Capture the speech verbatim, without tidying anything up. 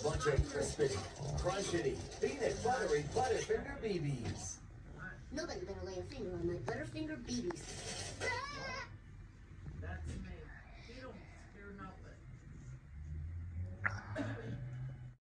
bunch of crispity, crunchity, peanut buttery Butterfinger B Bs. Nobody better lay a finger on my Butterfinger B Bs.